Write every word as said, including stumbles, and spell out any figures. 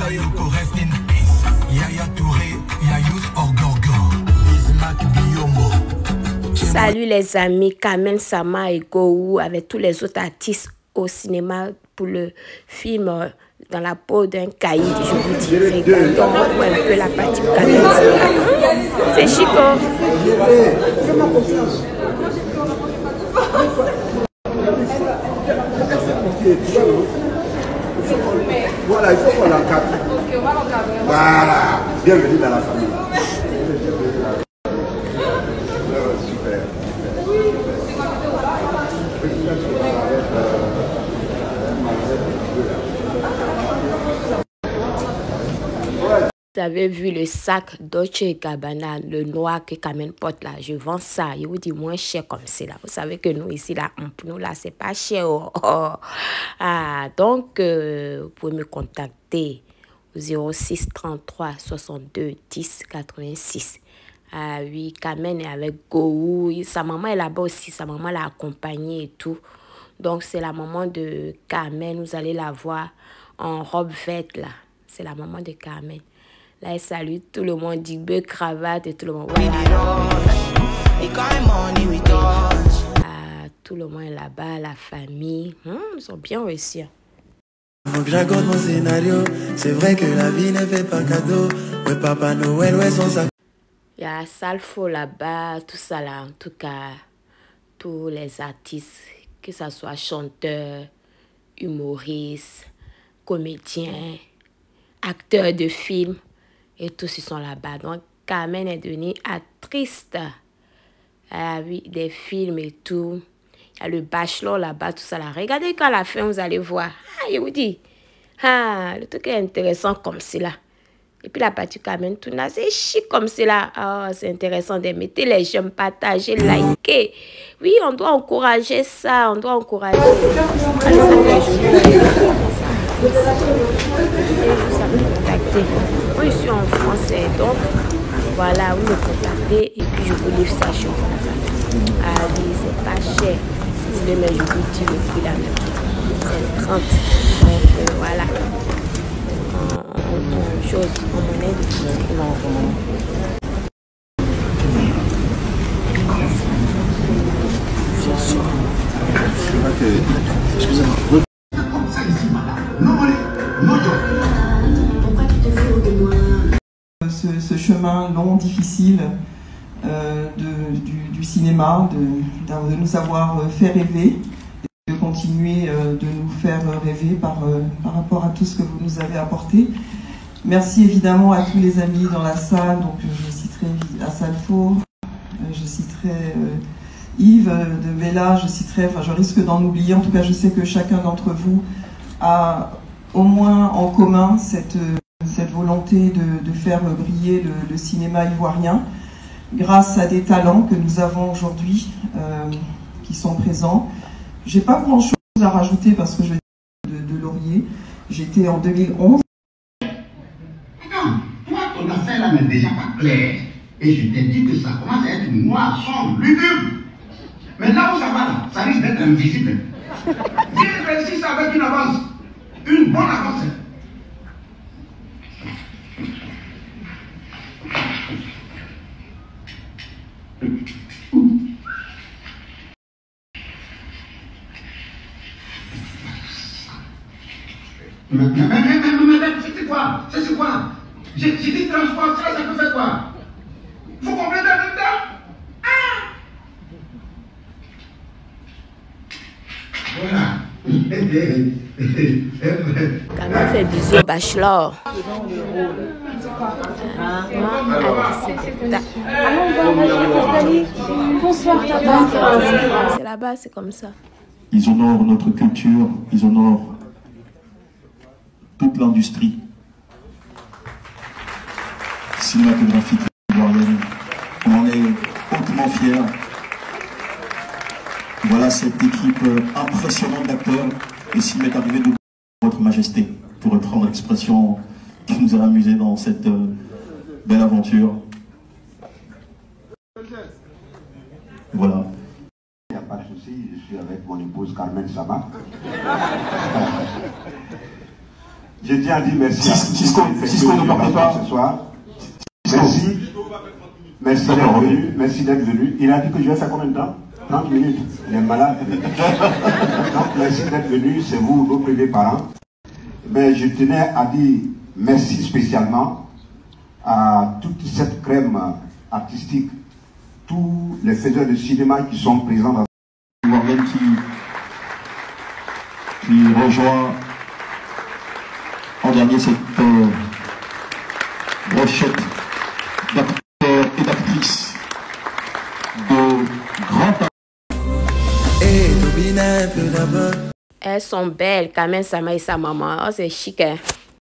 Bakayoko, rest in peace. Yaya Touré, Yayous Orgorgor, Ismac Biombo. Salut les amis, Kamel Sama et Gowou avec tous les autres artistes au cinéma pour le film euh, Dans la peau d'un caïd. Je vous dis, regardons, on voit un peu la partie Kamel Sama. C'est Chico. Fais-moi confiance. Voilà, il faut qu'on l'encadre. Voilà, bienvenue dans la famille. Super. Vous avez vu le sac Dolce et Gabbana, le noir que Kamel porte là. Je vends ça. Je vous dis moins cher comme c'est là. Vous savez que nous ici là, pour nous là, c'est pas cher. Oh, oh. Ah, donc, euh, vous pouvez me contacter au zéro six trente-trois soixante-deux dix quatre-vingt-six. Ah oui, Kamel est avec Gowou. Sa maman est là-bas aussi. Sa maman l'a accompagnée et tout. Donc, c'est la maman de Kamel. Vous allez la voir en robe verte là. C'est la maman de Kamel. Là, elle salue tout le monde, dit beurre, cravate et tout le monde. Voilà. Ah, tout le monde est là-bas, la famille. Hum, ils sont bien reçus. Faut que j'accorde mon scénario. C'est vrai que la vie ne fait pas cadeau. Ouais, Papa Noël, ouais, son sac. Il y a Salfo là-bas, tout ça là. En tout cas, tous les artistes, que ce soit chanteurs, humoristes, comédiens, acteurs de films. Et tous ils sont là-bas. Donc, Kamel est devenue actrice. Ah oui, des films et tout. Il y a le bachelor là-bas, tout ça là. Regardez qu'à la fin, vous allez voir. Ah, je vous dis. Ah, le truc est intéressant comme cela. Et puis la partie Kamel, tout là, c'est chic comme cela. Ah, oh, c'est intéressant de mettre les j'aime, partager, liker. Oui, on doit encourager ça. On doit encourager. Allez, ça fait joli. Moi, je suis en français, donc voilà, vous me contactez et puis je vous livre ça chez vous. Ah oui, c'est pas cher. Si vous voulez, mais je vous dis le prix là même. C'est trente. Donc euh, voilà. En, en, en chose, en monnaie de plus. Non, Excusez-moi. Comme ça ici, madame. Non, non, Pourquoi tu te fous de moi? Ce, ce chemin long, difficile euh, de, du, du cinéma, de, de nous avoir fait rêver, et de continuer euh, de nous faire rêver par, euh, par rapport à tout ce que vous nous avez apporté. Merci évidemment à tous les amis dans la salle, donc je citerai Asalfo, je citerai euh, Yves de Bella, je citerai, enfin je risque d'en oublier, en tout cas je sais que chacun d'entre vous a au moins en commun cette, cette volonté de, de faire briller le, le cinéma ivoirien grâce à des talents que nous avons aujourd'hui euh, qui sont présents. J'ai pas grand chose à rajouter parce que je viens de, de Laurier, j'étais en deux mille onze. Attends, toi ton affaire là n'est déjà pas claire. Et je t'ai dit que ça commence à être noir, sombre, lugubre. Mais là où ça va là, ça risque d'être invisible. Viens réussir ça avec une avance. Une bonne avance. Mais, mais, mais, mais, mais, mais, c'est quoi? C'est quoi? J'ai dit transport, ça, ça peut faire quoi? Vous comprenez en même temps? Ah! Voilà. Kamel fait bisous au bachelor. Bonsoir, c'est là-bas, c'est comme ça. Ils honorent notre culture, ils honorent toute l'industrie cinématographique ivoirienne. On en est hautement fiers. Voilà cette équipe impressionnante d'acteurs. Et s'il m'est arrivé de votre majesté, pour reprendre l'expression qui nous a amusés dans cette euh, belle aventure. Voilà. Il n'y a pas de souci, je suis avec mon épouse Carmen Sama. Je tiens à dire merci à Cisco, Cisco ne partez pas ce soir. Merci. Merci d'être venu. Merci d'être venu. Il a dit que je vais faire combien de temps? trente minutes. Il est malade. Donc, merci d'être venu. C'est vous, nos premiers parents. Mais je tenais à dire merci spécialement à toute cette crème artistique, tous les faiseurs de cinéma qui sont présents dans Morgan qui, qui rejoint en dernier cette euh, brochette d'acteurs et d'actrices de grands talents. Et Tobina un peu d'abord. Elles sont belles, Carmen Sama et sa maman. Oh, c'est chic, hein.